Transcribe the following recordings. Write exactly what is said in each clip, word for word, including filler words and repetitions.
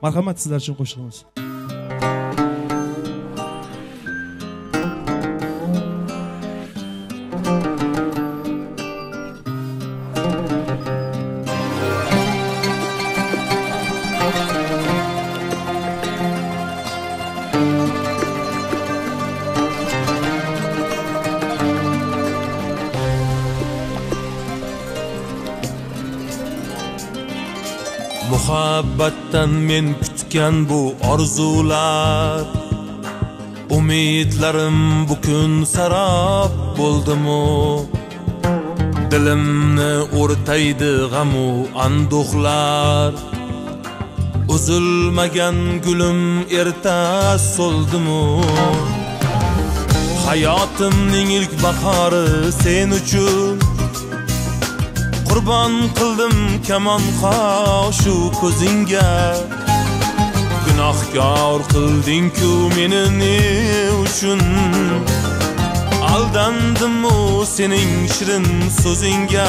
Marhamat, sizlar uchun qo'shig'imiz. Muhabbatdan men kutgan bu orzular, umidlarim bu kun sarab bo'ldimu. Dilimni o'rtaydi g'amu anduhlar, uzilmagan gulim erta soldimu. Hayotimning ilk bahori sen uchun, qurban qildim kamon qoshu ko'zingga. Gunohkor qilding-ku meni ne uchun, aldandim-u sening shirin so'zingga.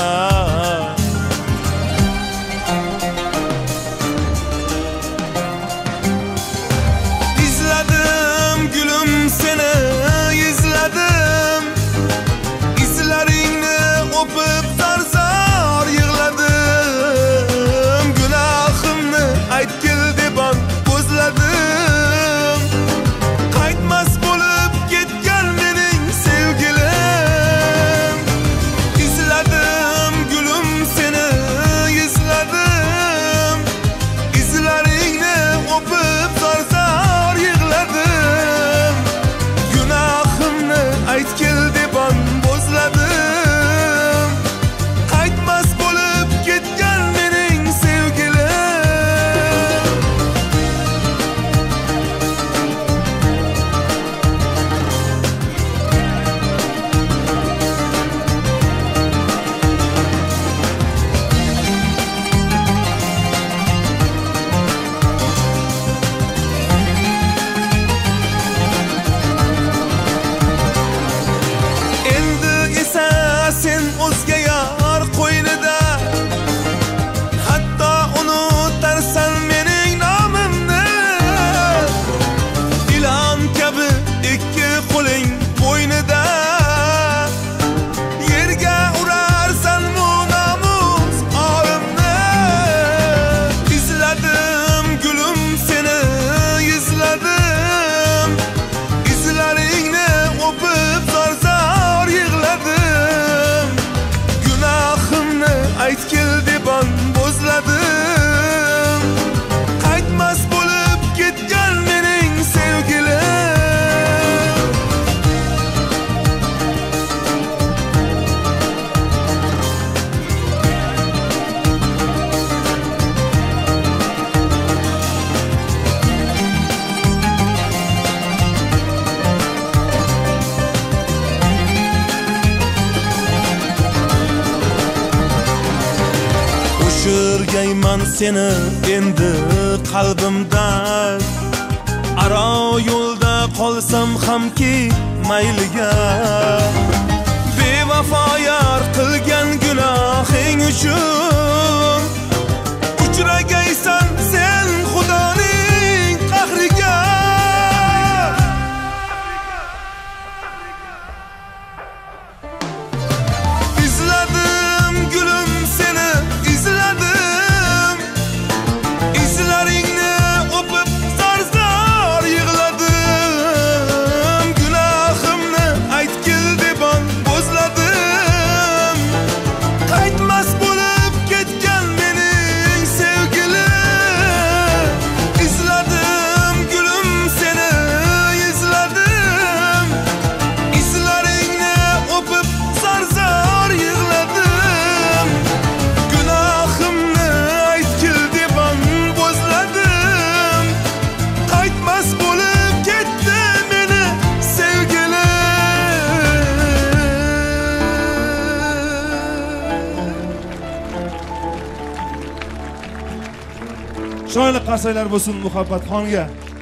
Izladim gulim seni, izladim, izlaringni o'pib zarzor yig'ladim. Gunohimni aytgil deb ko'zladim, qaytmas bo'lib ketgan mening sevgilim. Izladim gulim seni, izladim, izlaringni o'pib zarzor yig'ladim. Gunohimni aytgil deb bo'zladim, qaytmas bo'lib ketgan mening sevgilim. Endi esa sen o'zga yor qo'ynida, hatto unutarsan mening nomimni. Ilon kabi ikki qo'ling bo'ynida, yerga urarsan bu nomus orimni. Izladim gulim seni, izladim, izlaringni o'pib zarzor yig'ladim. Gunohimni aytgil deb bo'zladim, qaytmas bo'lib ketgan mening sevgilim. O'shirgayman seni endi qalbimdan, aro yo'lda qolsam hamki mayliga. Bevafo yor qilgan gunohing uchun, uchragaysan sen xudoning qahriga. Izladim gulim seni, izladim, izlaringni o'pib zarzor yig'ladim. Gunohimni aytgil deb bo'zladim, qaytmas bo'lib ketgan mening sevgilim. Izladim gulim seni, izladim, izlaringni o'pib zarzor yig'ladim. Gunohimni aytgil deb bo'zladim, qaytmas bo'lib ketdi meni sevgilim. Chiroyli qarsaklar bo'lsin Muhabbatxonga.